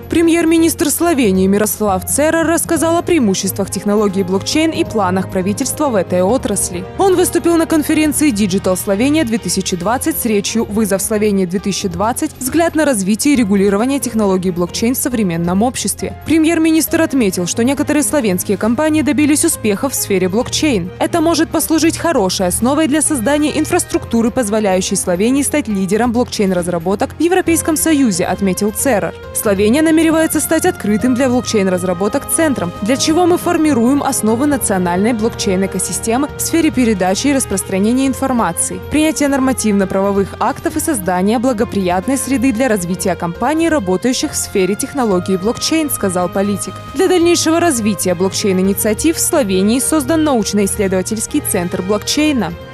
Премьер-министр Словении Мирослав Церер рассказал о преимуществах технологии блокчейн и планах правительства в этой отрасли. Он выступил на конференции Digital Slovenia 2020 с речью «Вызов Словении 2020. Взгляд на развитие и регулирование технологий блокчейн в современном обществе». Премьер-министр отметил, что некоторые словенские компании добились успехов в сфере блокчейн. Это может послужить хорошей основой для создания инфраструктуры, позволяющей Словении стать лидером блокчейн-разработок в Европейском Союзе, отметил Церер. Словения намеревается стать открытым для блокчейн-разработок центром, для чего мы формируем основы национальной блокчейн-экосистемы в сфере передачи и распространения информации, принятия нормативно-правовых актов и создания благоприятной среды для развития компаний, работающих в сфере технологии блокчейн, сказал политик. Для дальнейшего развития блокчейн-инициатив в Словении создан научно-исследовательский центр блокчейна.